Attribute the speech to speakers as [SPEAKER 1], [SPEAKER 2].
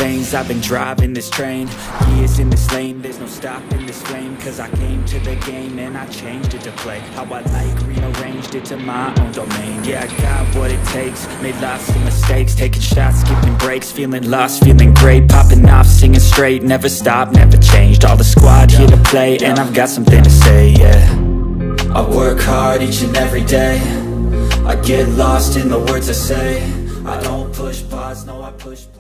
[SPEAKER 1] veins, I've been driving this train. Years in this lane, there's no stopping this flame. Cause I came to the game and I changed it to play how I like, rearranged it to my own domain. Yeah, I got what it takes, made lots of mistakes, taking shots, skipping breaks, feeling lost, feeling great, popping off, singing straight, never stopped, never changed. All the squad here to play, and I've got something to say, yeah. I work hard each and every day, I get lost in the words I say. I don't push pause, no I push